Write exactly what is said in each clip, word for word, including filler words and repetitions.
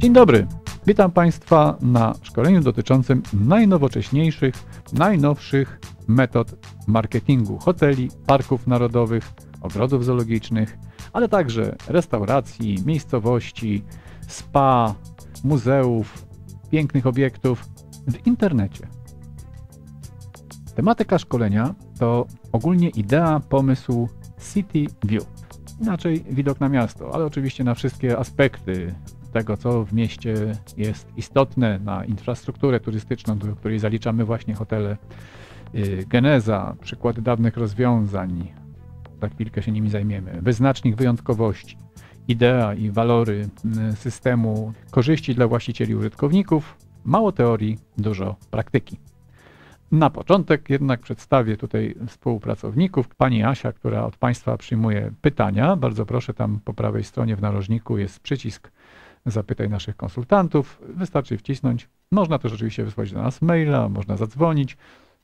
Dzień dobry, witam Państwa na szkoleniu dotyczącym najnowocześniejszych, najnowszych metod marketingu hoteli, parków narodowych, ogrodów zoologicznych, ale także restauracji, miejscowości, spa, muzeów, pięknych obiektów w internecie. Tematyka szkolenia to ogólnie idea, pomysł City View, inaczej widok na miasto, ale oczywiście na wszystkie aspekty tego, co w mieście jest istotne, na infrastrukturę turystyczną, do której zaliczamy właśnie hotele, geneza, przykłady dawnych rozwiązań, za chwilkę się nimi zajmiemy, wyznacznik wyjątkowości, idea i walory systemu, korzyści dla właścicieli i użytkowników, mało teorii, dużo praktyki. Na początek jednak przedstawię tutaj współpracowników. Pani Asia, która od Państwa przyjmuje pytania. Bardzo proszę, tam po prawej stronie w narożniku jest przycisk Zapytaj naszych konsultantów. Wystarczy wcisnąć. Można też oczywiście wysłać do nas maila, można zadzwonić.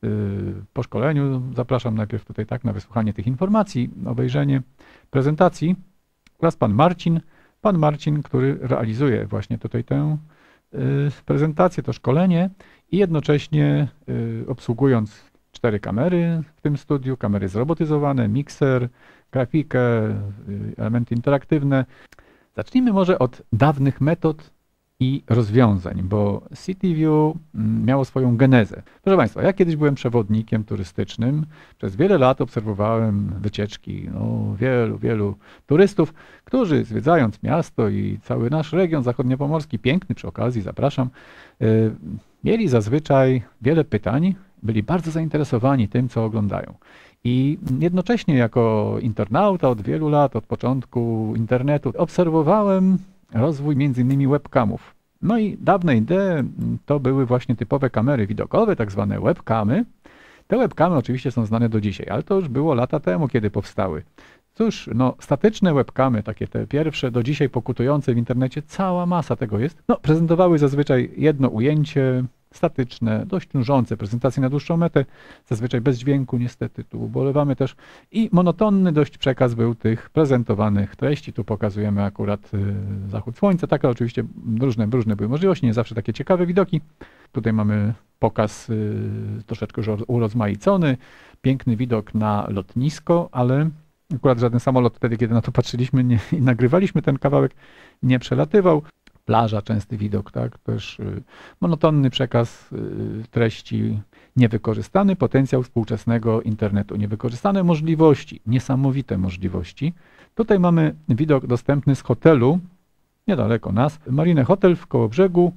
Po szkoleniu zapraszam najpierw tutaj tak na wysłuchanie tych informacji, obejrzenie prezentacji oraz pan Marcin. Pan Marcin, który realizuje właśnie tutaj tę prezentację, to szkolenie i jednocześnie obsługując cztery kamery w tym studiu, kamery zrobotyzowane, mikser, grafikę, elementy interaktywne. Zacznijmy może od dawnych metod i rozwiązań, bo City View miało swoją genezę. Proszę Państwa, ja kiedyś byłem przewodnikiem turystycznym. Przez wiele lat obserwowałem wycieczki no, wielu, wielu turystów, którzy zwiedzając miasto i cały nasz region zachodniopomorski, piękny przy okazji, zapraszam, yy, mieli zazwyczaj wiele pytań, byli bardzo zainteresowani tym, co oglądają. I jednocześnie jako internauta od wielu lat, od początku internetu, obserwowałem rozwój między innymi webcamów. No i dawne idee to były właśnie typowe kamery widokowe, tak zwane webcamy. Te webcamy oczywiście są znane do dzisiaj, ale to już było lata temu, kiedy powstały. Cóż, no statyczne webcamy, takie te pierwsze, do dzisiaj pokutujące w internecie, cała masa tego jest, no prezentowały zazwyczaj jedno ujęcie, statyczne, dość nużące prezentacje na dłuższą metę, zazwyczaj bez dźwięku, niestety tu ubolewamy też. I monotonny dość przekaz był tych prezentowanych treści. Tu pokazujemy akurat y, zachód słońca, tak, ale oczywiście różne, różne były możliwości, nie zawsze takie ciekawe widoki. Tutaj mamy pokaz y, troszeczkę już urozmaicony, piękny widok na lotnisko, ale akurat żaden samolot wtedy, kiedy na to patrzyliśmy nie, i nagrywaliśmy ten kawałek, nie przelatywał. Plaża, częsty widok, tak, też y, monotonny przekaz y, treści, niewykorzystany potencjał współczesnego internetu, niewykorzystane możliwości, niesamowite możliwości. Tutaj mamy widok dostępny z hotelu, niedaleko nas, Marine Hotel w Kołobrzegu.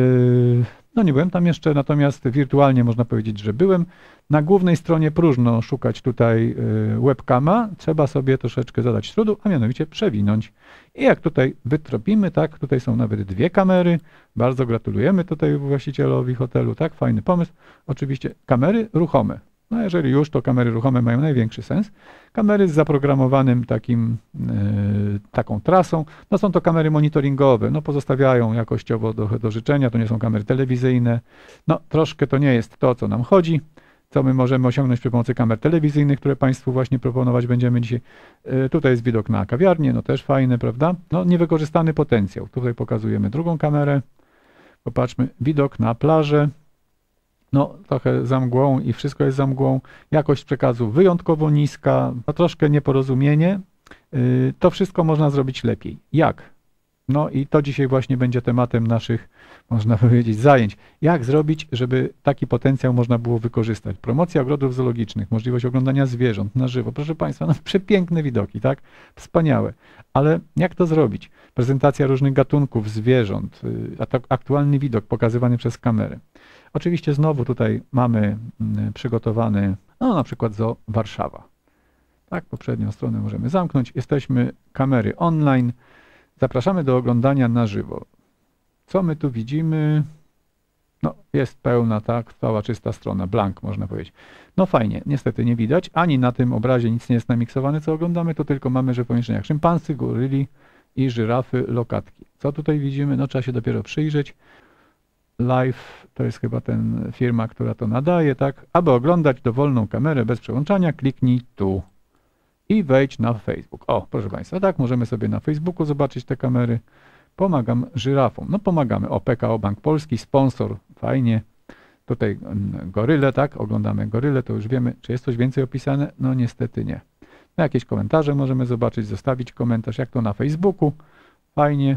Y, no nie byłem tam jeszcze, natomiast wirtualnie można powiedzieć, że byłem. Na głównej stronie próżno szukać tutaj webcama, trzeba sobie troszeczkę zadać trudu, a mianowicie przewinąć. I jak tutaj wytropimy, tak, tutaj są nawet dwie kamery, bardzo gratulujemy tutaj właścicielowi hotelu, tak, fajny pomysł. Oczywiście kamery ruchome. No jeżeli już, to kamery ruchome mają największy sens. Kamery z zaprogramowanym takim, yy, taką trasą, no są to kamery monitoringowe, no pozostawiają jakościowo do, do życzenia, to nie są kamery telewizyjne. No troszkę to nie jest to, co nam chodzi, co my możemy osiągnąć przy pomocy kamer telewizyjnych, które Państwu właśnie proponować będziemy dzisiaj. Yy, tutaj jest widok na kawiarnię, no też fajny, prawda? No niewykorzystany potencjał. Tutaj pokazujemy drugą kamerę. Popatrzmy, widok na plażę. No trochę za mgłą i wszystko jest za mgłą. Jakość przekazu wyjątkowo niska, no, troszkę nieporozumienie. Yy, to wszystko można zrobić lepiej. Jak? No i to dzisiaj właśnie będzie tematem naszych, można powiedzieć, zajęć. Jak zrobić, żeby taki potencjał można było wykorzystać? Promocja ogrodów zoologicznych, możliwość oglądania zwierząt na żywo. Proszę Państwa, no przepiękne widoki, tak? Wspaniałe. Ale jak to zrobić? Prezentacja różnych gatunków zwierząt, yy, aktualny widok pokazywany przez kamerę. Oczywiście znowu tutaj mamy przygotowany, no na przykład Zoo Warszawa. Tak, poprzednią stronę możemy zamknąć. Jesteśmy kamery online. Zapraszamy do oglądania na żywo. Co my tu widzimy? No jest pełna, tak, cała czysta strona, blank można powiedzieć. No fajnie, niestety nie widać, ani na tym obrazie nic nie jest namiksowane, co oglądamy, to tylko mamy, że w pomieszczeniach szympansy, goryli i żyrafy, lokatki. Co tutaj widzimy? No trzeba się dopiero przyjrzeć. Live to jest chyba ten firma, która to nadaje, tak? Aby oglądać dowolną kamerę bez przełączania, kliknij tu i wejdź na Facebook. O, proszę Państwa, tak, możemy sobie na Facebooku zobaczyć te kamery. Pomagam żyrafom. No pomagamy. O, P K O Bank Polski, sponsor, fajnie. Tutaj goryle, tak? Oglądamy goryle, to już wiemy. Czy jest coś więcej opisane? No niestety nie. No, jakieś komentarze możemy zobaczyć, zostawić komentarz, jak to na Facebooku. Fajnie.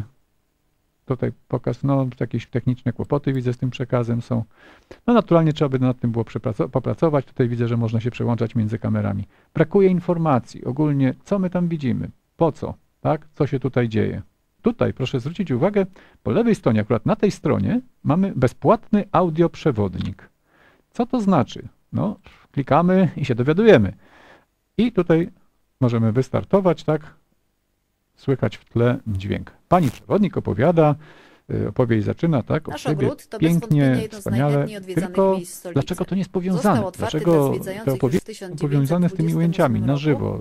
Tutaj pokaz, no jakieś techniczne kłopoty widzę z tym przekazem są. No naturalnie trzeba by nad tym było popracować. Tutaj widzę, że można się przełączać między kamerami. Brakuje informacji ogólnie, co my tam widzimy, po co, tak? Co się tutaj dzieje. Tutaj proszę zwrócić uwagę, po lewej stronie, akurat na tej stronie mamy bezpłatny audioprzewodnik. Co to znaczy? No, klikamy i się dowiadujemy. I tutaj możemy wystartować, tak? Słychać w tle dźwięk. Pani przewodnik opowiada, opowieść zaczyna, tak? Nasz Od siebie ogród to pięknie, wspaniale, tylko dlaczego to nie jest powiązane? Dlaczego te opowieści są powiązane z tymi ujęciami na żywo,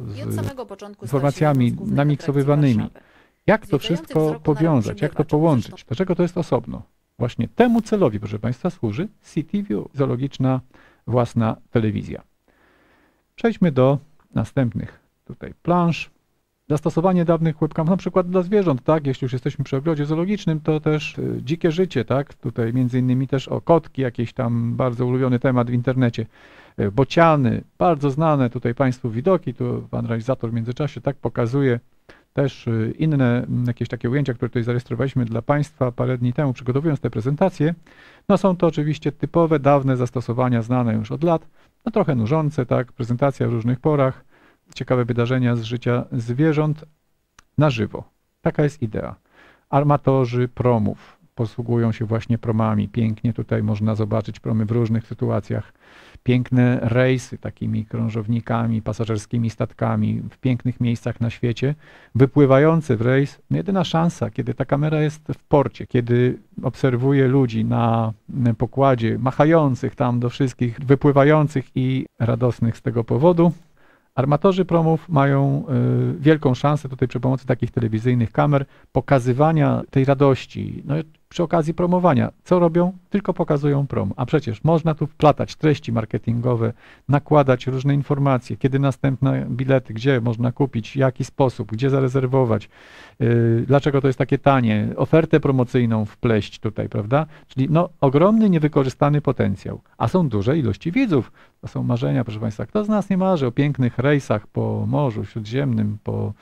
z informacjami namiksowywanymi? Jak to wszystko powiązać, jak to połączyć? Dlaczego to jest osobno? Właśnie temu celowi, proszę Państwa, służy City View, zoologiczna własna telewizja. Przejdźmy do następnych tutaj plansz. Zastosowanie dawnych webcam, na przykład dla zwierząt, tak? Jeśli już jesteśmy przy ogrodzie zoologicznym, to też y, dzikie życie, tak? Tutaj między innymi też o kotki, jakiś tam bardzo ulubiony temat w internecie. Y, bociany, bardzo znane tutaj Państwu widoki, tu pan realizator w międzyczasie tak pokazuje też y, inne y, jakieś takie ujęcia, które tutaj zarejestrowaliśmy dla Państwa parę dni temu, przygotowując tę prezentację. No są to oczywiście typowe, dawne zastosowania, znane już od lat, no trochę nużące, tak? Prezentacja w różnych porach. Ciekawe wydarzenia z życia zwierząt na żywo. Taka jest idea. Armatorzy promów posługują się właśnie promami. Pięknie tutaj można zobaczyć promy w różnych sytuacjach. Piękne rejsy takimi krążownikami, pasażerskimi statkami w pięknych miejscach na świecie. Wypływający w rejs. No jedyna szansa, kiedy ta kamera jest w porcie, kiedy obserwuje ludzi na pokładzie, machających tam do wszystkich, wypływających i radosnych z tego powodu. Armatorzy promów mają y, wielką szansę tutaj przy pomocy takich telewizyjnych kamer pokazywania tej radości, no, przy okazji promowania. Co robią? Tylko pokazują prom. A przecież można tu wplatać treści marketingowe, nakładać różne informacje, kiedy następne bilety, gdzie można kupić, w jaki sposób, gdzie zarezerwować, y, dlaczego to jest takie tanie, ofertę promocyjną wpleść tutaj, prawda? Czyli no, ogromny niewykorzystany potencjał, a są duże ilości widzów. To są marzenia, proszę Państwa. Kto z nas nie marzy o pięknych rejsach po Morzu Śródziemnym, po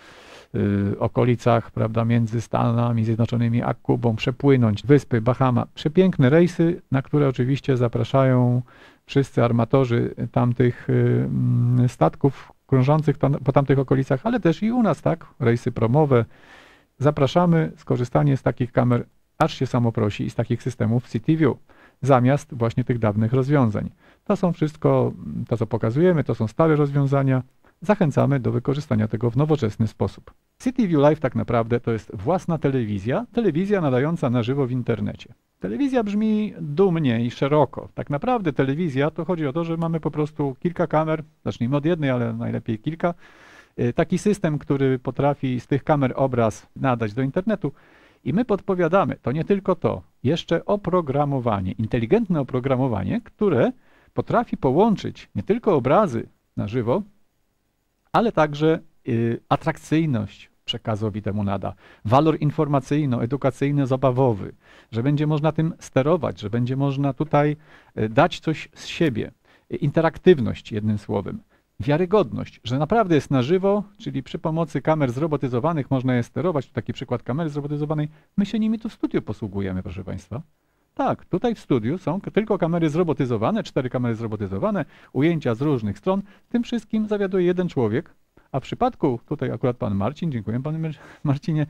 y, okolicach, prawda, między Stanami Zjednoczonymi a Kubą, przepłynąć wyspy Bahama. Przepiękne rejsy, na które oczywiście zapraszają wszyscy armatorzy tamtych y, statków krążących tam, po tamtych okolicach, ale też i u nas, tak, rejsy promowe. Zapraszamy, skorzystanie z takich kamer, aż się samo prosi, i z takich systemów City View, zamiast właśnie tych dawnych rozwiązań. To są wszystko, to co pokazujemy, to są stare rozwiązania. Zachęcamy do wykorzystania tego w nowoczesny sposób. City View Live tak naprawdę to jest własna telewizja, telewizja nadająca na żywo w internecie. Telewizja brzmi dumnie i szeroko. Tak naprawdę telewizja to chodzi o to, że mamy po prostu kilka kamer, zacznijmy od jednej, ale najlepiej kilka. Taki system, który potrafi z tych kamer obraz nadać do internetu. I my podpowiadamy, to nie tylko to, jeszcze oprogramowanie, inteligentne oprogramowanie, które potrafi połączyć nie tylko obrazy na żywo, ale także y, atrakcyjność przekazowi temu nada, walor informacyjno-edukacyjno-zabawowy, że będzie można tym sterować, że będzie można tutaj y, dać coś z siebie, y, interaktywność jednym słowem, wiarygodność, że naprawdę jest na żywo, czyli przy pomocy kamer zrobotyzowanych można je sterować. Tu taki przykład kamery zrobotyzowanej. My się nimi tu w studiu posługujemy, proszę Państwa. Tak, tutaj w studiu są tylko kamery zrobotyzowane, cztery kamery zrobotyzowane, ujęcia z różnych stron. Tym wszystkim zawiaduje jeden człowiek, a w przypadku, tutaj akurat pan Marcin, dziękuję panie Marcinie,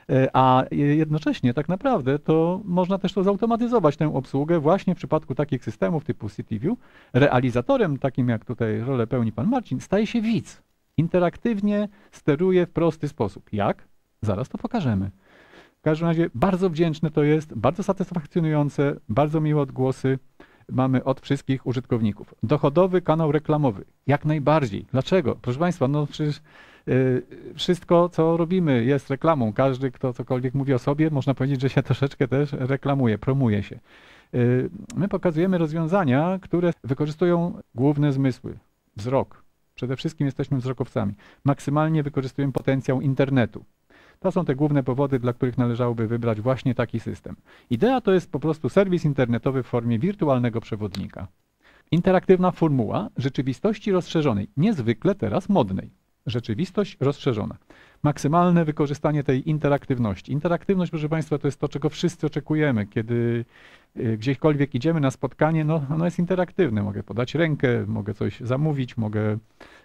a jednocześnie tak naprawdę to można też to zautomatyzować, tę obsługę właśnie w przypadku takich systemów typu City View. Realizatorem, takim jak tutaj rolę pełni pan Marcin, staje się widz. Interaktywnie steruje w prosty sposób. Jak? Zaraz to pokażemy. W każdym razie bardzo wdzięczne to jest, bardzo satysfakcjonujące, bardzo miłe odgłosy mamy od wszystkich użytkowników. Dochodowy kanał reklamowy, jak najbardziej. Dlaczego? Proszę Państwa, no przecież yy, wszystko, co robimy, jest reklamą. Każdy, kto cokolwiek mówi o sobie, można powiedzieć, że się troszeczkę też reklamuje, promuje się. Yy, my pokazujemy rozwiązania, które wykorzystują główne zmysły. Wzrok. Przede wszystkim jesteśmy wzrokowcami. Maksymalnie wykorzystujemy potencjał internetu. To są te główne powody, dla których należałoby wybrać właśnie taki system. Idea to jest po prostu serwis internetowy w formie wirtualnego przewodnika. Interaktywna formuła rzeczywistości rozszerzonej, niezwykle teraz modnej. Rzeczywistość rozszerzona. Maksymalne wykorzystanie tej interaktywności. Interaktywność, proszę Państwa, to jest to, czego wszyscy oczekujemy. Kiedy gdziekolwiek idziemy na spotkanie, no ono jest interaktywne. Mogę podać rękę, mogę coś zamówić, mogę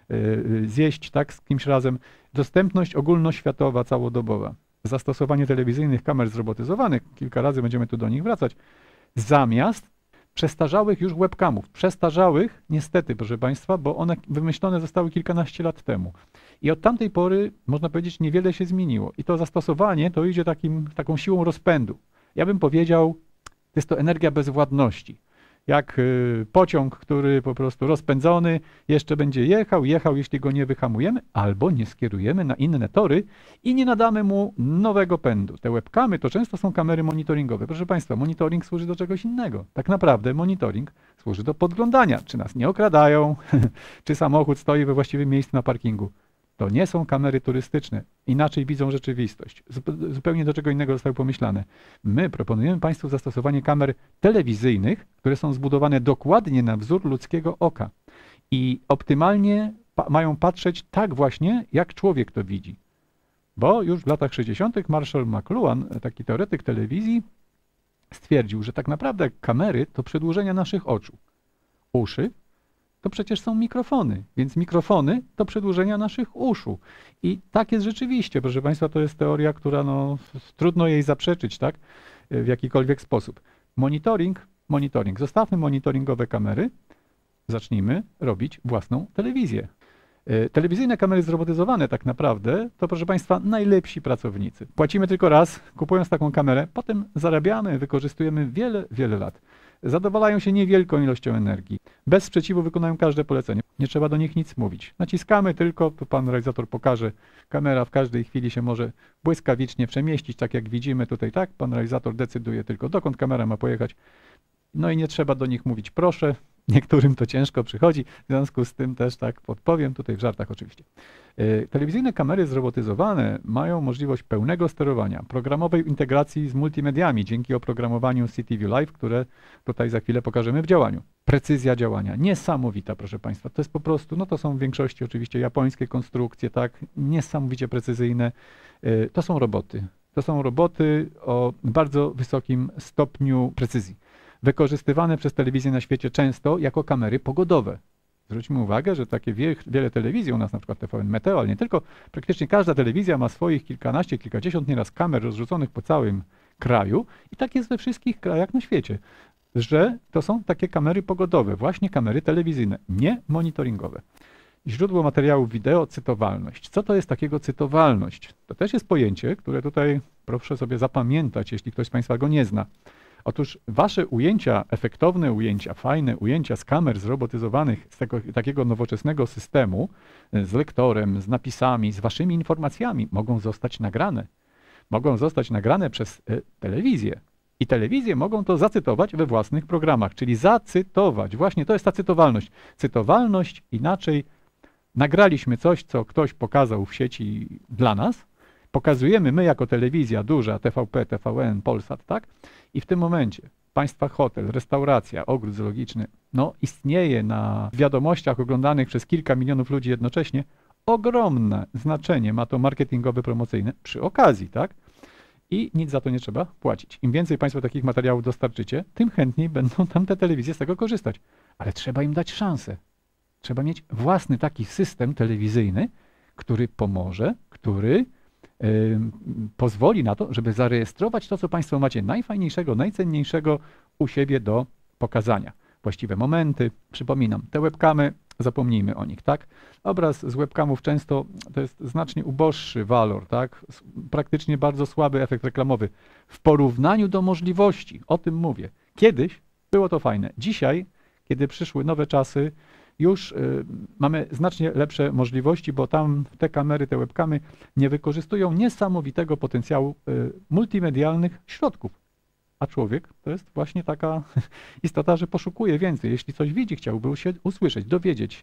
zjeść tak z kimś razem. Dostępność ogólnoświatowa, całodobowa. Zastosowanie telewizyjnych kamer zrobotyzowanych, kilka razy będziemy tu do nich wracać, zamiast przestarzałych już webcamów. Przestarzałych, niestety, proszę Państwa, bo one wymyślone zostały kilkanaście lat temu. I od tamtej pory, można powiedzieć, niewiele się zmieniło. I to zastosowanie to idzie takim, taką siłą rozpędu. Ja bym powiedział, to jest to energia bezwładności. Jak y, pociąg, który po prostu rozpędzony jeszcze będzie jechał, jechał, jeśli go nie wyhamujemy, albo nie skierujemy na inne tory i nie nadamy mu nowego pędu. Te webcamy to często są kamery monitoringowe. Proszę Państwa, monitoring służy do czegoś innego. Tak naprawdę monitoring służy do podglądania, czy nas nie okradają, czy samochód stoi we właściwym miejscu na parkingu. To nie są kamery turystyczne. Inaczej widzą rzeczywistość. Zupełnie do czego innego zostały pomyślane. My proponujemy Państwu zastosowanie kamer telewizyjnych, które są zbudowane dokładnie na wzór ludzkiego oka. I optymalnie pa mają patrzeć tak właśnie, jak człowiek to widzi. Bo już w latach sześćdziesiątych Marshall McLuhan, taki teoretyk telewizji, stwierdził, że tak naprawdę kamery to przedłużenia naszych oczu. Uszy to przecież są mikrofony, więc mikrofony to przedłużenia naszych uszu. I tak jest rzeczywiście, proszę Państwa, to jest teoria, która no, trudno jej zaprzeczyć, tak, w jakikolwiek sposób. Monitoring, monitoring. Zostawmy monitoringowe kamery, zacznijmy robić własną telewizję. Telewizyjne kamery zrobotyzowane tak naprawdę to, proszę Państwa, najlepsi pracownicy. Płacimy tylko raz, kupując taką kamerę, potem zarabiamy, wykorzystujemy wiele, wiele lat. Zadowalają się niewielką ilością energii. Bez sprzeciwu wykonają każde polecenie. Nie trzeba do nich nic mówić. Naciskamy tylko, to pan realizator pokaże, kamera w każdej chwili się może błyskawicznie przemieścić, tak jak widzimy tutaj, tak? Pan realizator decyduje tylko, dokąd kamera ma pojechać. No i nie trzeba do nich mówić proszę. Niektórym to ciężko przychodzi, w związku z tym też tak podpowiem, tutaj w żartach oczywiście. Telewizyjne kamery zrobotyzowane mają możliwość pełnego sterowania, programowej integracji z multimediami dzięki oprogramowaniu CityView Live, które tutaj za chwilę pokażemy w działaniu. Precyzja działania, niesamowita, proszę Państwa, to jest po prostu, no to są w większości oczywiście japońskie konstrukcje, tak, niesamowicie precyzyjne, to są roboty. To są roboty o bardzo wysokim stopniu precyzji, wykorzystywane przez telewizję na świecie często jako kamery pogodowe. Zwróćmy uwagę, że takie wie, wiele telewizji, u nas na przykład T V N Meteo, ale nie tylko, praktycznie każda telewizja ma swoich kilkanaście, kilkadziesiąt nieraz kamer rozrzuconych po całym kraju i tak jest we wszystkich krajach na świecie, że to są takie kamery pogodowe, właśnie kamery telewizyjne, nie monitoringowe. Źródło materiałów wideo, cytowalność. Co to jest takiego cytowalność? To też jest pojęcie, które tutaj proszę sobie zapamiętać, jeśli ktoś z Państwa go nie zna. Otóż wasze ujęcia, efektowne ujęcia, fajne ujęcia z kamer zrobotyzowanych, z tego, takiego nowoczesnego systemu, z lektorem, z napisami, z waszymi informacjami mogą zostać nagrane. Mogą zostać nagrane przez e, telewizję. I telewizje mogą to zacytować we własnych programach, czyli zacytować. Właśnie to jest ta cytowalność. Cytowalność, inaczej nagraliśmy coś, co ktoś pokazał w sieci dla nas, pokazujemy my jako telewizja duża, T V P, T V N, Polsat, tak? I w tym momencie Państwa hotel, restauracja, ogród zoologiczny, no istnieje na wiadomościach oglądanych przez kilka milionów ludzi jednocześnie, ogromne znaczenie ma to marketingowe, promocyjne przy okazji, tak? I nic za to nie trzeba płacić. Im więcej Państwo takich materiałów dostarczycie, tym chętniej będą tam te telewizje z tego korzystać. Ale trzeba im dać szansę. Trzeba mieć własny taki system telewizyjny, który pomoże, który Yy, pozwoli na to, żeby zarejestrować to, co Państwo macie najfajniejszego, najcenniejszego u siebie do pokazania. Właściwe momenty, przypominam, te webkamy, zapomnijmy o nich, tak? Obraz z webkamów często to jest znacznie uboższy walor, tak? Praktycznie bardzo słaby efekt reklamowy. W porównaniu do możliwości, o tym mówię. Kiedyś było to fajne. Dzisiaj, kiedy przyszły nowe czasy, już y, mamy znacznie lepsze możliwości, bo tam te kamery, te webkamy nie wykorzystują niesamowitego potencjału y, multimedialnych środków. A człowiek to jest właśnie taka istota, że poszukuje więcej. Jeśli coś widzi, chciałby się usłyszeć, dowiedzieć się.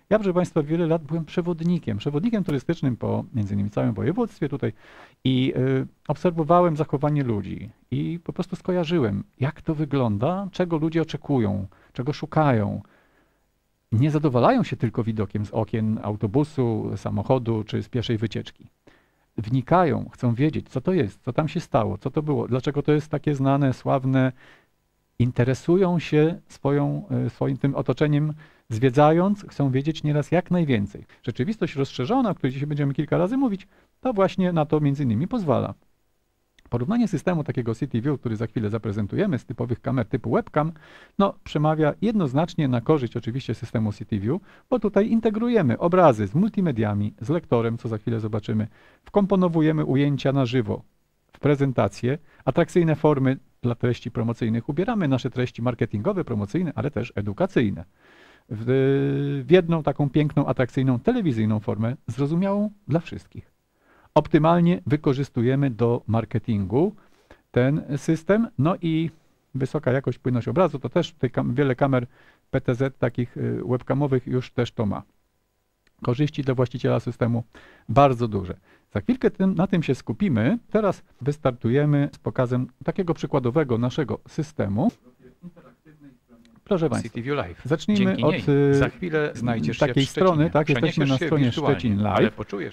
Ja, proszę Państwa, wiele lat byłem przewodnikiem, przewodnikiem turystycznym po między innymi całym województwie tutaj i y, obserwowałem zachowanie ludzi i po prostu skojarzyłem, jak to wygląda, czego ludzie oczekują, czego szukają. Nie zadowalają się tylko widokiem z okien autobusu, samochodu czy z pieszej wycieczki. Wnikają, chcą wiedzieć, co to jest, co tam się stało, co to było, dlaczego to jest takie znane, sławne. Interesują się swoją, swoim tym otoczeniem, zwiedzając, chcą wiedzieć nieraz jak najwięcej. Rzeczywistość rozszerzona, o której dzisiaj będziemy kilka razy mówić, to właśnie na to między innymi pozwala. Porównanie systemu takiego City View, który za chwilę zaprezentujemy, z typowych kamer typu webcam, no przemawia jednoznacznie na korzyść oczywiście systemu City View, bo tutaj integrujemy obrazy z multimediami, z lektorem, co za chwilę zobaczymy, wkomponowujemy ujęcia na żywo w prezentację, atrakcyjne formy dla treści promocyjnych, ubieramy nasze treści marketingowe, promocyjne, ale też edukacyjne w, w jedną taką piękną, atrakcyjną, telewizyjną formę, zrozumiałą dla wszystkich. Optymalnie wykorzystujemy do marketingu ten system, no i wysoka jakość, płynność obrazu, to też tutaj kam wiele kamer P T Z takich webcamowych już też to ma. Korzyści dla właściciela systemu bardzo duże. Za chwilkę tym, na tym się skupimy. Teraz wystartujemy z pokazem takiego przykładowego naszego systemu. Proszę Państwa, City View Live. zacznijmy Dzięki od niej za chwilę znajdziesz takiej się w strony, tak, jesteśmy na stronie Szczecin Live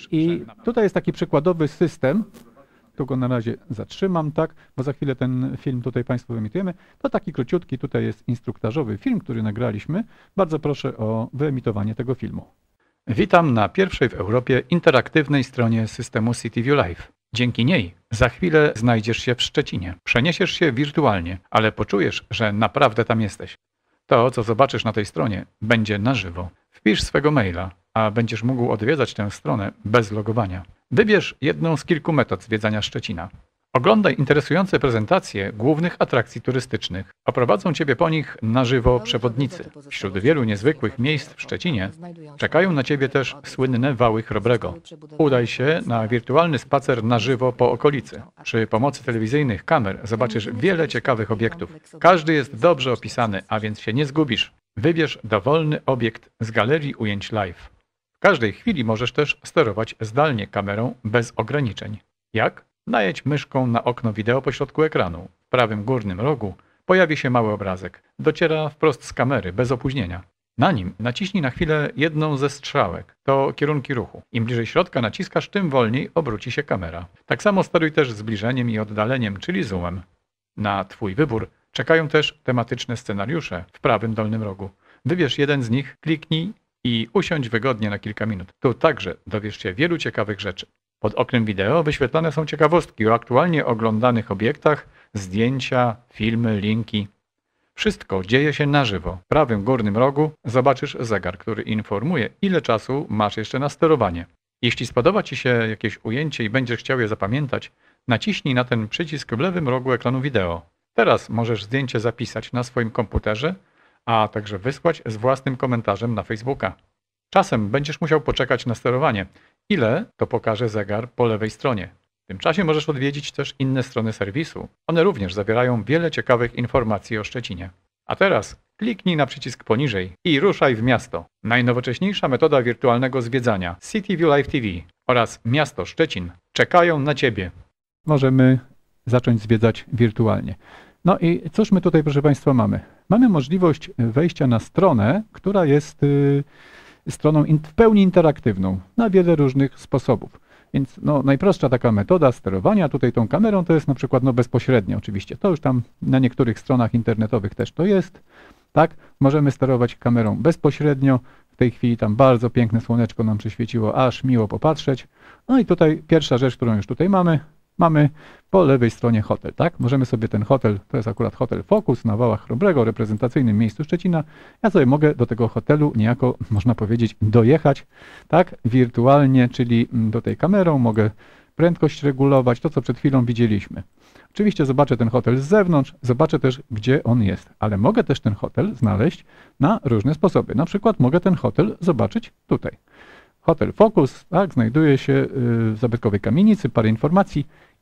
i tutaj jest taki przykładowy system, tu go na razie zatrzymam, tak, bo za chwilę ten film tutaj Państwu wyemitujemy. To taki króciutki, tutaj jest instruktażowy film, który nagraliśmy. Bardzo proszę o wyemitowanie tego filmu. Witam na pierwszej w Europie interaktywnej stronie systemu City View Live. Dzięki niej za chwilę znajdziesz się w Szczecinie. Przeniesiesz się wirtualnie, ale poczujesz, że naprawdę tam jesteś. To, co zobaczysz na tej stronie, będzie na żywo. Wpisz swego maila, a będziesz mógł odwiedzać tę stronę bez logowania. Wybierz jedną z kilku metod zwiedzania Szczecina. Oglądaj interesujące prezentacje głównych atrakcji turystycznych. Oprowadzą Ciebie po nich na żywo przewodnicy. Wśród wielu niezwykłych miejsc w Szczecinie czekają na Ciebie też słynne wały Chrobrego. Udaj się na wirtualny spacer na żywo po okolicy. Przy pomocy telewizyjnych kamer zobaczysz wiele ciekawych obiektów. Każdy jest dobrze opisany, a więc się nie zgubisz. Wybierz dowolny obiekt z galerii ujęć live. W każdej chwili możesz też sterować zdalnie kamerą bez ograniczeń. Jak? Najedź myszką na okno wideo pośrodku ekranu. W prawym górnym rogu pojawi się mały obrazek. Dociera wprost z kamery, bez opóźnienia. Na nim naciśnij na chwilę jedną ze strzałek. To kierunki ruchu. Im bliżej środka naciskasz, tym wolniej obróci się kamera. Tak samo steruj też zbliżeniem i oddaleniem, czyli zoomem. Na Twój wybór czekają też tematyczne scenariusze w prawym dolnym rogu. Wybierz jeden z nich, kliknij i usiądź wygodnie na kilka minut. Tu także dowiesz się wielu ciekawych rzeczy. Pod oknem wideo wyświetlane są ciekawostki o aktualnie oglądanych obiektach, zdjęcia, filmy, linki. Wszystko dzieje się na żywo. W prawym górnym rogu zobaczysz zegar, który informuje, ile czasu masz jeszcze na sterowanie. Jeśli spodoba Ci się jakieś ujęcie i będziesz chciał je zapamiętać, naciśnij na ten przycisk w lewym rogu ekranu wideo. Teraz możesz zdjęcie zapisać na swoim komputerze, a także wysłać z własnym komentarzem na Facebooka. Czasem będziesz musiał poczekać na sterowanie. Ile to pokaże zegar po lewej stronie. W tym czasie możesz odwiedzić też inne strony serwisu. One również zawierają wiele ciekawych informacji o Szczecinie. A teraz kliknij na przycisk poniżej i ruszaj w miasto. Najnowocześniejsza metoda wirtualnego zwiedzania City View Live T V oraz miasto Szczecin czekają na Ciebie. Możemy zacząć zwiedzać wirtualnie. No i cóż my tutaj, proszę Państwa, mamy? Mamy możliwość wejścia na stronę, która jest Yy, stroną in, w pełni interaktywną na wiele różnych sposobów. Więc no, najprostsza taka metoda sterowania tutaj tą kamerą to jest na przykład no, bezpośrednio oczywiście. To już tam na niektórych stronach internetowych też to jest. Tak, możemy sterować kamerą bezpośrednio. W tej chwili tam bardzo piękne słoneczko nam przyświeciło, aż miło popatrzeć. No i tutaj pierwsza rzecz, którą już tutaj mamy, mamy po lewej stronie hotel, tak? Możemy sobie ten hotel, to jest akurat hotel Focus na Wałach Chrobrego, reprezentacyjnym miejscu Szczecina. Ja sobie mogę do tego hotelu niejako, można powiedzieć, dojechać, tak? Wirtualnie, czyli do tej kamerą mogę prędkość regulować, to co przed chwilą widzieliśmy. Oczywiście zobaczę ten hotel z zewnątrz, zobaczę też, gdzie on jest, ale mogę też ten hotel znaleźć na różne sposoby. Na przykład mogę ten hotel zobaczyć tutaj. Hotel Focus, tak, znajduje się w zabytkowej kamienicy, parę informacji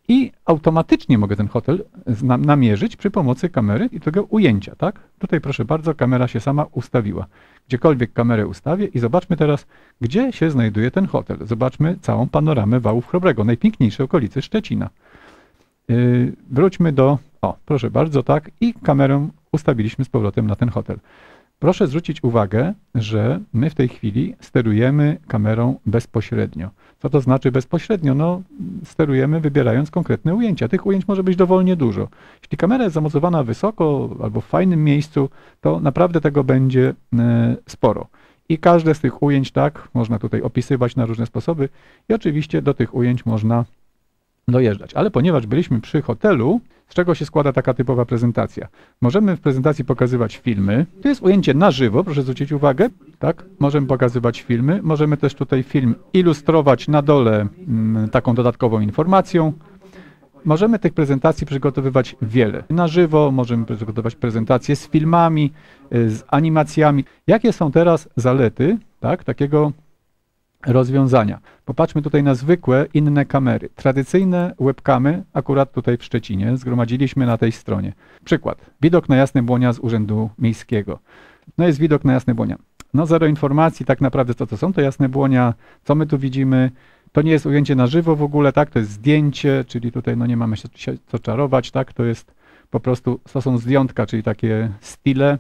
i automatycznie mogę ten hotel namierzyć przy pomocy kamery i tego ujęcia, tak? Tutaj proszę bardzo, kamera się sama ustawiła. Gdziekolwiek kamerę ustawię i zobaczmy teraz, gdzie się znajduje ten hotel. Zobaczmy całą panoramę Wałów Chrobrego, najpiękniejszej okolicy Szczecina. Yy, wróćmy do, o proszę bardzo, tak, i kamerę ustawiliśmy z powrotem na ten hotel. Proszę zwrócić uwagę, że my w tej chwili sterujemy kamerą bezpośrednio. Co to znaczy bezpośrednio? No, sterujemy wybierając konkretne ujęcia. Tych ujęć może być dowolnie dużo. Jeśli kamera jest zamocowana wysoko albo w fajnym miejscu, to naprawdę tego będzie e, sporo. I każde z tych ujęć, tak, można tutaj opisywać na różne sposoby i oczywiście do tych ujęć można dojeżdżać. Ale ponieważ byliśmy przy hotelu, z czego się składa taka typowa prezentacja? Możemy w prezentacji pokazywać filmy. To jest ujęcie na żywo, proszę zwrócić uwagę. Tak? Możemy pokazywać filmy. Możemy też tutaj film ilustrować na dole m, taką dodatkową informacją. Możemy tych prezentacji przygotowywać wiele. Na żywo możemy przygotować prezentacje z filmami, z animacjami. Jakie są teraz zalety, tak, takiego rozwiązania? Popatrzmy tutaj na zwykłe inne kamery. Tradycyjne webkamy, akurat tutaj w Szczecinie, zgromadziliśmy na tej stronie. Przykład. Widok na Jasne Błonia z Urzędu Miejskiego. No jest widok na Jasne Błonia. No zero informacji tak naprawdę, co to są te Jasne Błonia, co my tu widzimy. To nie jest ujęcie na żywo w ogóle, tak? To jest zdjęcie, czyli tutaj no nie mamy się co czarować, tak? To jest po prostu, to są zdjątka, czyli takie stile.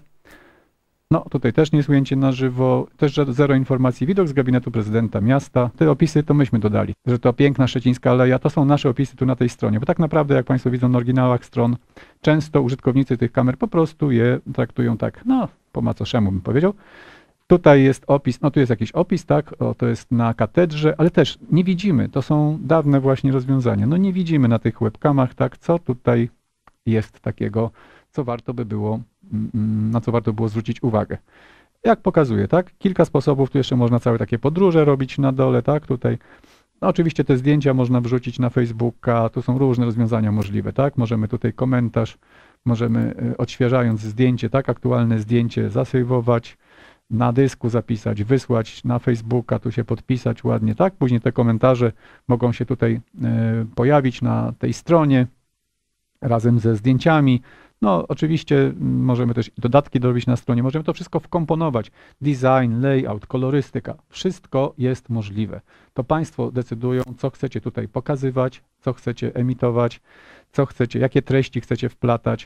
No tutaj też nie jest ujęcie na żywo, też zero informacji. Widok z gabinetu prezydenta miasta. Te opisy to myśmy dodali, że to piękna szczecińska aleja, to są nasze opisy tu na tej stronie, bo tak naprawdę, jak Państwo widzą na oryginałach stron, często użytkownicy tych kamer po prostu je traktują tak, no po macoszemu bym powiedział. Tutaj jest opis, no tu jest jakiś opis, tak, o, to jest na katedrze, ale też nie widzimy, to są dawne właśnie rozwiązania, no nie widzimy na tych webkamach, tak, co tutaj jest takiego, co warto by było, na co warto było zwrócić uwagę. Jak pokazuję, tak, kilka sposobów, tu jeszcze można całe takie podróże robić na dole, tak, tutaj, no oczywiście te zdjęcia można wrzucić na Facebooka, tu są różne rozwiązania możliwe, tak, możemy tutaj komentarz, możemy odświeżając zdjęcie, tak, aktualne zdjęcie zasejwować, na dysku zapisać, wysłać na Facebooka, tu się podpisać ładnie, tak? Później te komentarze mogą się tutaj y, pojawić na tej stronie razem ze zdjęciami. No oczywiście możemy też dodatki dorobić na stronie, możemy to wszystko wkomponować. Design, layout, kolorystyka, wszystko jest możliwe. To Państwo decydują, co chcecie tutaj pokazywać, co chcecie emitować, co chcecie, jakie treści chcecie wplatać,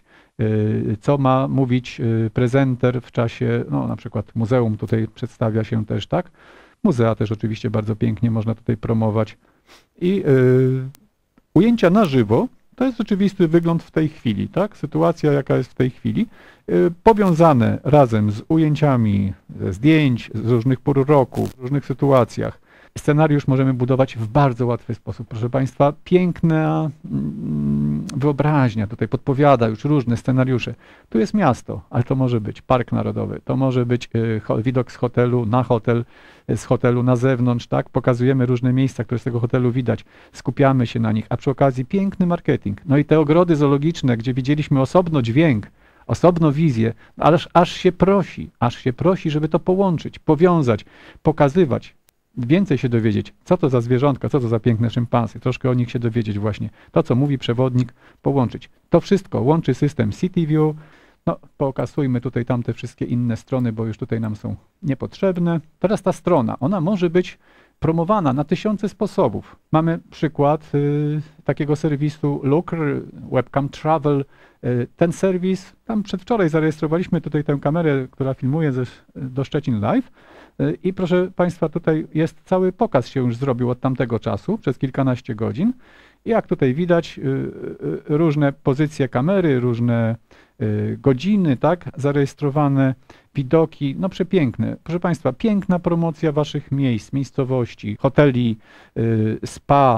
co ma mówić prezenter w czasie, no na przykład muzeum tutaj przedstawia się też, tak? Muzea też oczywiście bardzo pięknie można tutaj promować. I yy, ujęcia na żywo to jest rzeczywisty wygląd w tej chwili, tak? Sytuacja, jaka jest w tej chwili, yy, powiązane razem z ujęciami ze zdjęć, z różnych pór roku, w różnych sytuacjach. Scenariusz możemy budować w bardzo łatwy sposób. Proszę Państwa, piękna wyobraźnia tutaj podpowiada już różne scenariusze. Tu jest miasto, ale to może być park narodowy, to może być widok z hotelu na hotel, z hotelu na zewnątrz, tak? Pokazujemy różne miejsca, które z tego hotelu widać, skupiamy się na nich, a przy okazji piękny marketing. No i te ogrody zoologiczne, gdzie widzieliśmy osobno dźwięk, osobno wizję, ależ aż się prosi, aż się prosi, żeby to połączyć, powiązać, pokazywać. Więcej się dowiedzieć, co to za zwierzątka, co to za piękne szympansy, troszkę o nich się dowiedzieć właśnie. To, co mówi przewodnik, połączyć. To wszystko łączy system CityView. No, pokasujmy tutaj tamte wszystkie inne strony, bo już tutaj nam są niepotrzebne. Teraz ta strona, ona może być promowana na tysiące sposobów. Mamy przykład y, takiego serwisu Lookr, Webcam Travel. Y, ten serwis, tam przedwczoraj zarejestrowaliśmy tutaj tę kamerę, która filmuje ze, do Szczecin Live. I proszę Państwa, tutaj jest cały pokaz się już zrobił od tamtego czasu, przez kilkanaście godzin. I jak tutaj widać, różne pozycje kamery, różne godziny, tak, zarejestrowane, widoki, no przepiękne. Proszę Państwa, piękna promocja Waszych miejsc, miejscowości, hoteli, spa,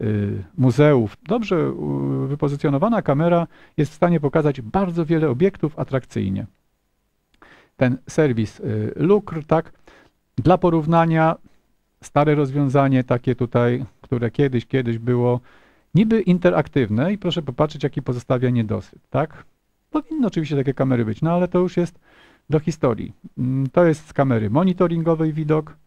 muzeów. Dobrze wypozycjonowana kamera jest w stanie pokazać bardzo wiele obiektów atrakcyjnie. Ten serwis Lookr, tak, dla porównania stare rozwiązanie takie tutaj, które kiedyś, kiedyś było niby interaktywne i proszę popatrzeć, jaki pozostawia niedosyt, tak? Powinny oczywiście takie kamery być, no ale to już jest do historii. To jest z kamery monitoringowej widok,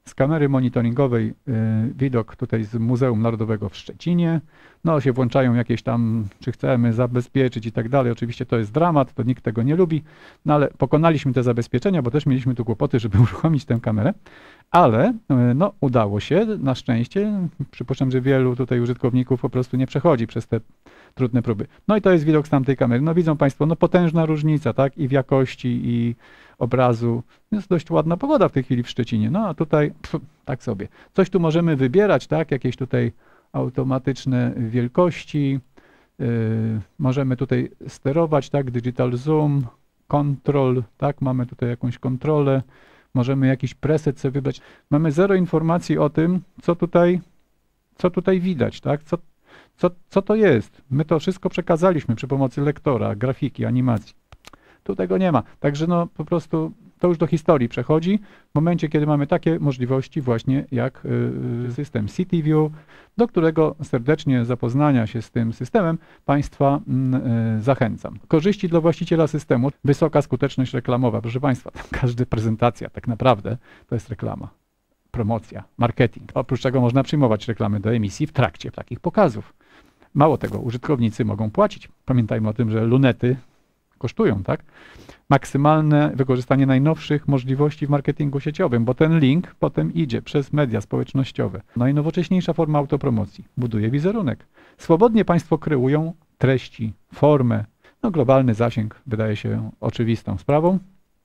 Z kamery monitoringowej y, widok tutaj z Muzeum Narodowego w Szczecinie. No się włączają jakieś tam, czy chcemy zabezpieczyć i tak dalej. Oczywiście to jest dramat, to nikt tego nie lubi, no ale pokonaliśmy te zabezpieczenia, bo też mieliśmy tu kłopoty, żeby uruchomić tę kamerę, ale y, no udało się, na szczęście. Przypuszczam, że wielu tutaj użytkowników po prostu nie przechodzi przez te trudne próby. No i to jest widok z tamtej kamery. No widzą Państwo, no potężna różnica, tak, i w jakości, i obrazu. Jest dość ładna pogoda w tej chwili w Szczecinie. No a tutaj pf, tak sobie. Coś tu możemy wybierać, tak, jakieś tutaj automatyczne wielkości. Yy, możemy tutaj sterować, tak, digital zoom, control, tak, mamy tutaj jakąś kontrolę. Możemy jakiś preset sobie wybrać. Mamy zero informacji o tym, co tutaj, co tutaj widać, tak, co Co, co to jest? My to wszystko przekazaliśmy przy pomocy lektora, grafiki, animacji. Tu tego nie ma. Także no po prostu to już do historii przechodzi w momencie, kiedy mamy takie możliwości właśnie jak y, system CityView, do którego serdecznie zapoznania się z tym systemem Państwa y, zachęcam. Korzyści dla właściciela systemu. Wysoka skuteczność reklamowa. Proszę Państwa, każda prezentacja tak naprawdę to jest reklama. Promocja, marketing. Oprócz tego można przyjmować reklamy do emisji w trakcie takich pokazów. Mało tego, użytkownicy mogą płacić. Pamiętajmy o tym, że lunety kosztują, tak? Maksymalne wykorzystanie najnowszych możliwości w marketingu sieciowym, bo ten link potem idzie przez media społecznościowe. Najnowocześniejsza forma autopromocji. Buduje wizerunek. Swobodnie Państwo kreują treści, formę. No, globalny zasięg wydaje się oczywistą sprawą.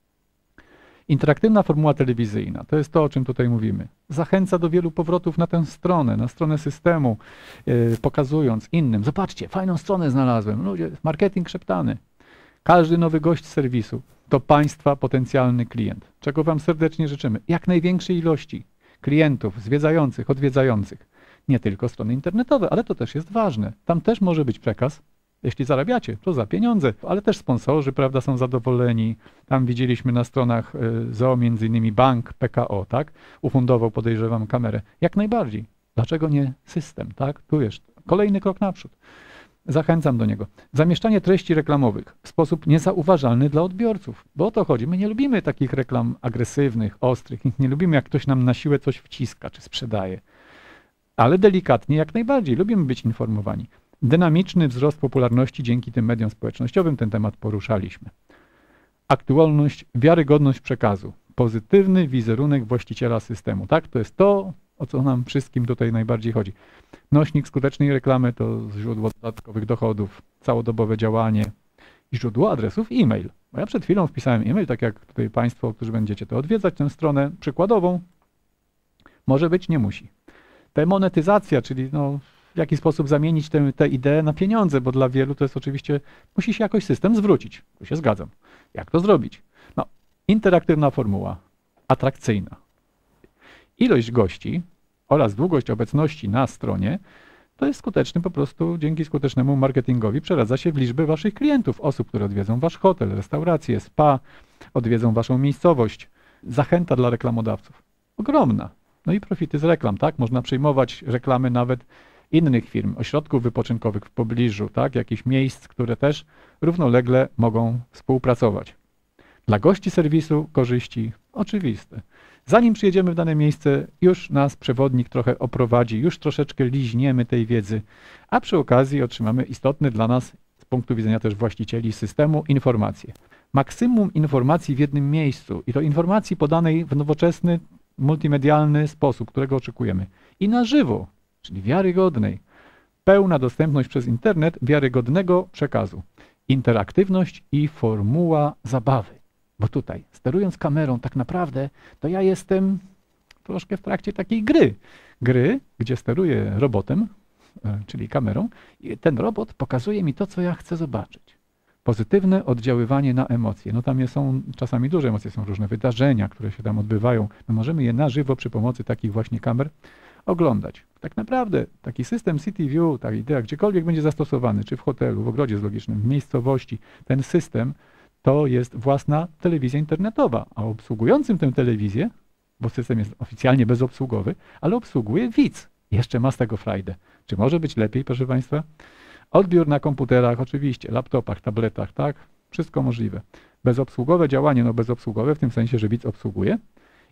Interaktywna formuła telewizyjna, to jest to, o czym tutaj mówimy. Zachęca do wielu powrotów na tę stronę, na stronę systemu, yy, pokazując innym. Zobaczcie, fajną stronę znalazłem. Ludzie, marketing szeptany. Każdy nowy gość serwisu to Państwa potencjalny klient, czego Wam serdecznie życzymy. Jak największej ilości klientów, zwiedzających, odwiedzających. Nie tylko strony internetowe, ale to też jest ważne. Tam też może być przekaz. Jeśli zarabiacie, to za pieniądze, ale też sponsorzy, prawda, są zadowoleni. Tam widzieliśmy na stronach Z O O między innymi bank P K O, tak, ufundował, podejrzewam, kamerę. Jak najbardziej. Dlaczego nie system, tak? Tu jest kolejny krok naprzód. Zachęcam do niego. Zamieszczanie treści reklamowych w sposób niezauważalny dla odbiorców, bo o to chodzi. My nie lubimy takich reklam agresywnych, ostrych, nie lubimy, jak ktoś nam na siłę coś wciska czy sprzedaje, ale delikatnie jak najbardziej. Lubimy być informowani. Dynamiczny wzrost popularności dzięki tym mediom społecznościowym, ten temat poruszaliśmy. Aktualność, wiarygodność przekazu, pozytywny wizerunek właściciela systemu, tak? To jest to, o co nam wszystkim tutaj najbardziej chodzi. Nośnik skutecznej reklamy to źródło dodatkowych dochodów, całodobowe działanie i źródło adresów e-mail. Bo ja przed chwilą wpisałem e-mail, tak jak tutaj Państwo, którzy będziecie to odwiedzać, tę stronę przykładową, może być, nie musi. Demonetyzacja, czyli no, w jaki sposób zamienić tę, tę ideę na pieniądze, bo dla wielu to jest oczywiście, musi się jakoś system zwrócić. Tu się zgadzam. Jak to zrobić? No, interaktywna formuła, atrakcyjna. Ilość gości oraz długość obecności na stronie to jest skuteczny po prostu, dzięki skutecznemu marketingowi przeradza się w liczbę Waszych klientów, osób, które odwiedzą Wasz hotel, restaurację, spa, odwiedzą Waszą miejscowość. Zachęta dla reklamodawców. Ogromna. No i profity z reklam, tak? Można przyjmować reklamy nawet innych firm, ośrodków wypoczynkowych w pobliżu, tak? Jakichś miejsc, które też równolegle mogą współpracować. Dla gości serwisu korzyści oczywiste. Zanim przyjedziemy w dane miejsce, już nas przewodnik trochę oprowadzi, już troszeczkę liźniemy tej wiedzy, a przy okazji otrzymamy istotne dla nas, z punktu widzenia też właścicieli systemu, informacje. Maksimum informacji w jednym miejscu i to informacji podanej w nowoczesny, multimedialny sposób, którego oczekujemy. I na żywo, czyli wiarygodnej. Pełna dostępność przez internet wiarygodnego przekazu. Interaktywność i formuła zabawy. Bo tutaj, sterując kamerą, tak naprawdę, to ja jestem troszkę w trakcie takiej gry. Gry, gdzie steruję robotem, czyli kamerą, i ten robot pokazuje mi to, co ja chcę zobaczyć. Pozytywne oddziaływanie na emocje. No tam są czasami duże emocje, są różne wydarzenia, które się tam odbywają. My możemy je na żywo przy pomocy takich właśnie kamer oglądać. Tak naprawdę taki system CityView, ta idea gdziekolwiek będzie zastosowany, czy w hotelu, w ogrodzie zoologicznym, w miejscowości, ten system to jest własna telewizja internetowa, a obsługującym tę telewizję, bo system jest oficjalnie bezobsługowy, ale obsługuje widz. Jeszcze ma z tego frajdę. Czy może być lepiej, proszę Państwa? Odbiór na komputerach, oczywiście, laptopach, tabletach, tak? Wszystko możliwe. Bezobsługowe działanie, no bezobsługowe w tym sensie, że widz obsługuje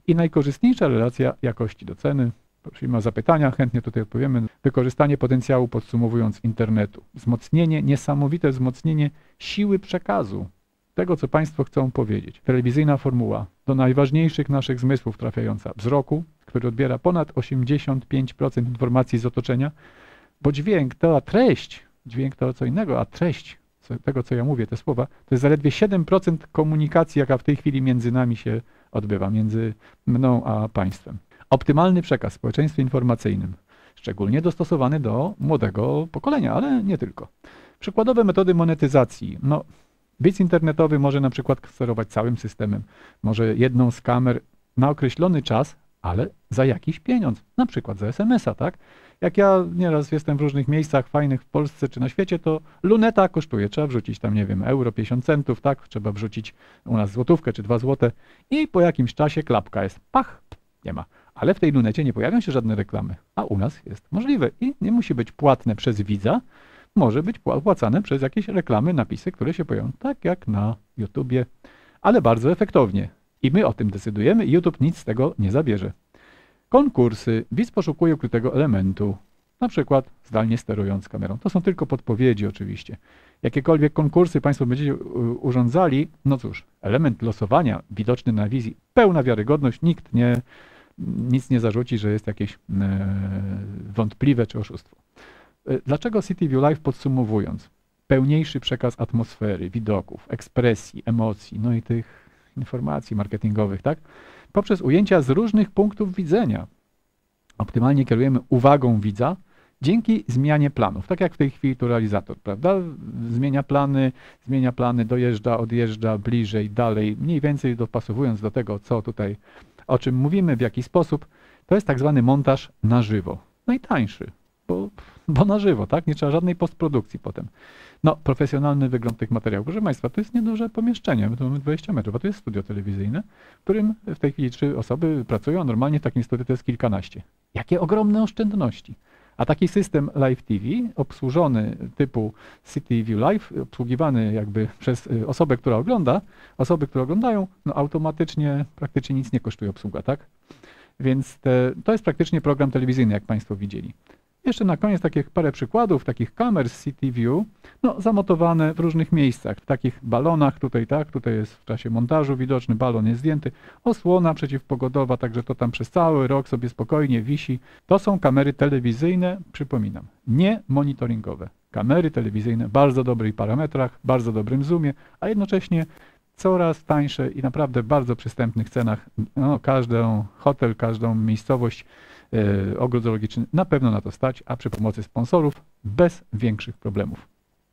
I najkorzystniejsza relacja jakości do ceny. Prosimy o zapytania, chętnie tutaj odpowiemy. Wykorzystanie potencjału, podsumowując, internetu. Wzmocnienie, niesamowite wzmocnienie siły przekazu. Tego, co Państwo chcą powiedzieć. Telewizyjna formuła do najważniejszych naszych zmysłów trafiająca. Wzroku, który odbiera ponad osiemdziesiąt pięć procent informacji z otoczenia, bo dźwięk, to treść, dźwięk to co innego, a treść co, tego, co ja mówię, te słowa, to jest zaledwie siedem procent komunikacji, jaka w tej chwili między nami się odbywa, między mną a Państwem. Optymalny przekaz w społeczeństwie informacyjnym, szczególnie dostosowany do młodego pokolenia, ale nie tylko. Przykładowe metody monetyzacji. No, bic internetowy może na przykład sterować całym systemem, może jedną z kamer na określony czas, ale za jakiś pieniądz, na przykład za es em es a, tak? Jak ja nieraz jestem w różnych miejscach fajnych w Polsce czy na świecie, to luneta kosztuje, trzeba wrzucić tam, nie wiem, euro, pięćdziesiąt centów, tak? Trzeba wrzucić u nas złotówkę czy dwa złote i po jakimś czasie klapka jest, pach, nie ma. Ale w tej lunecie nie pojawią się żadne reklamy, a u nas jest możliwe i nie musi być płatne przez widza, może być płacane przez jakieś reklamy, napisy, które się pojawią, tak jak na YouTubie, ale bardzo efektownie. I my o tym decydujemy i YouTube nic z tego nie zabierze. Konkursy. Widz poszukuje ukrytego elementu, na przykład zdalnie sterując kamerą. To są tylko podpowiedzi oczywiście. Jakiekolwiek konkursy Państwo będziecie urządzali, no cóż, element losowania widoczny na wizji, pełna wiarygodność, nikt nie, nic nie zarzuci, że jest jakieś e, wątpliwe czy oszustwo. Dlaczego CityView Live, podsumowując? Pełniejszy przekaz atmosfery, widoków, ekspresji, emocji, no i tych informacji marketingowych, tak? Poprzez ujęcia z różnych punktów widzenia. Optymalnie kierujemy uwagą widza dzięki zmianie planów. Tak jak w tej chwili tu realizator, prawda? Zmienia plany, zmienia plany, dojeżdża, odjeżdża, bliżej, dalej, mniej więcej dopasowując do tego, co tutaj, o czym mówimy, w jaki sposób. To jest tak zwany montaż na żywo. Najtańszy, bo, bo na żywo, tak? Nie trzeba żadnej postprodukcji potem. No, profesjonalny wygląd tych materiałów. Proszę Państwa, to jest nieduże pomieszczenie, my tu mamy dwadzieścia metrów, a to jest studio telewizyjne, w którym w tej chwili trzy osoby pracują, a normalnie w takim studiu to jest kilkanaście. Jakie ogromne oszczędności. A taki system Live T V, obsłużony typu CityView Live, obsługiwany jakby przez osobę, która ogląda, osoby, które oglądają, no automatycznie praktycznie nic nie kosztuje obsługa, tak? Więc te, to jest praktycznie program telewizyjny, jak Państwo widzieli. Jeszcze na koniec takich parę przykładów, takich kamer z CityView, no zamontowane w różnych miejscach, w takich balonach, tutaj tak, tutaj jest w czasie montażu widoczny, balon jest zdjęty, osłona przeciwpogodowa, także to tam przez cały rok sobie spokojnie wisi. To są kamery telewizyjne, przypominam, nie monitoringowe. Kamery telewizyjne w bardzo dobrych parametrach, bardzo dobrym zoomie, a jednocześnie coraz tańsze i naprawdę w bardzo przystępnych cenach. No, każdy hotel, każdą miejscowość, Yy, ogród zoologiczny na pewno na to stać, a przy pomocy sponsorów bez większych problemów.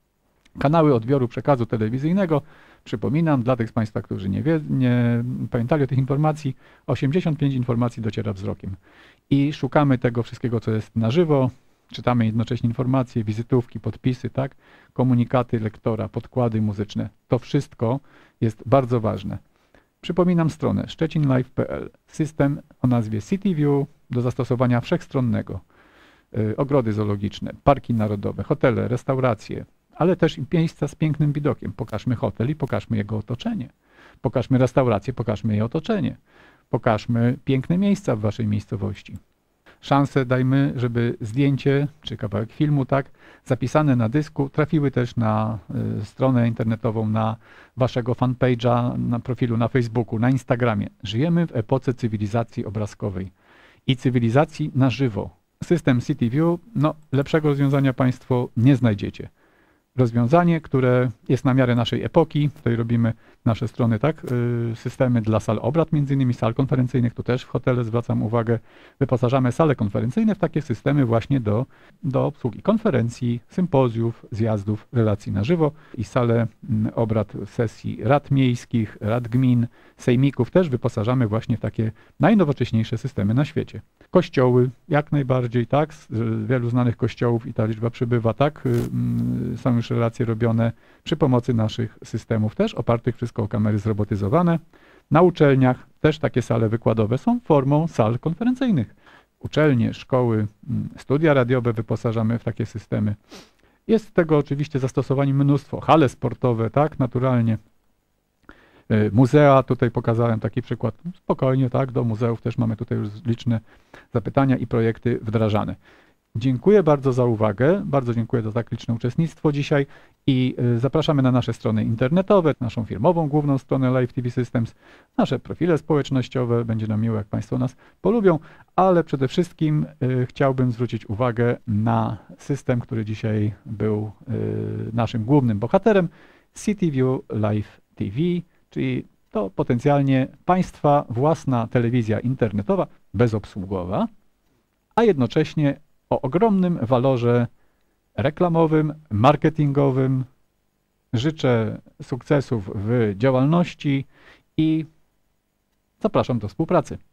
Kanały odbioru przekazu telewizyjnego, przypominam dla tych z Państwa, którzy nie, wie, nie pamiętali o tych informacji, osiemdziesiąt pięć informacji dociera wzrokiem. I szukamy tego wszystkiego, co jest na żywo, czytamy jednocześnie informacje, wizytówki, podpisy, tak, komunikaty lektora, podkłady muzyczne. To wszystko jest bardzo ważne. Przypominam stronę szczecinlive kropka p l. System o nazwie CityView do zastosowania wszechstronnego. Yy, ogrody zoologiczne, parki narodowe, hotele, restauracje, ale też miejsca z pięknym widokiem. Pokażmy hotel i pokażmy jego otoczenie. Pokażmy restaurację, pokażmy jej otoczenie. Pokażmy piękne miejsca w Waszej miejscowości. Szansę dajmy, żeby zdjęcie czy kawałek filmu, tak, zapisane na dysku, trafiły też na y, stronę internetową, na Waszego fanpage'a, na profilu na Facebooku, na Instagramie. Żyjemy w epoce cywilizacji obrazkowej i cywilizacji na żywo. System CityView, no lepszego rozwiązania Państwo nie znajdziecie. Rozwiązanie, które jest na miarę naszej epoki. Tutaj robimy nasze strony, tak, systemy dla sal obrad, między innymi sal konferencyjnych, tu też w hotele zwracam uwagę, wyposażamy sale konferencyjne w takie systemy właśnie do, do obsługi konferencji, sympozjów, zjazdów, relacji na żywo i sale obrad sesji rad miejskich, rad gmin, sejmików też wyposażamy właśnie w takie najnowocześniejsze systemy na świecie. Kościoły, jak najbardziej, tak, z wielu znanych kościołów i ta liczba przybywa, tak, są już relacje robione przy pomocy naszych systemów też, opartych wszystko o kamery zrobotyzowane. Na uczelniach też takie sale wykładowe są formą sal konferencyjnych. Uczelnie, szkoły, studia radiowe wyposażamy w takie systemy. Jest tego oczywiście zastosowań mnóstwo. Hale sportowe, tak, naturalnie. Y, Muzea, tutaj pokazałem taki przykład, spokojnie, tak, do muzeów też mamy tutaj już liczne zapytania i projekty wdrażane. Dziękuję bardzo za uwagę, bardzo dziękuję za tak liczne uczestnictwo dzisiaj i y, zapraszamy na nasze strony internetowe, naszą firmową główną stronę Live T V Systems, nasze profile społecznościowe, będzie nam miło, jak Państwo nas polubią, ale przede wszystkim y, chciałbym zwrócić uwagę na system, który dzisiaj był y, naszym głównym bohaterem, CityView Live T V, czyli to potencjalnie Państwa własna telewizja internetowa, bezobsługowa, a jednocześnie o ogromnym walorze reklamowym, marketingowym. Życzę sukcesów w działalności i zapraszam do współpracy.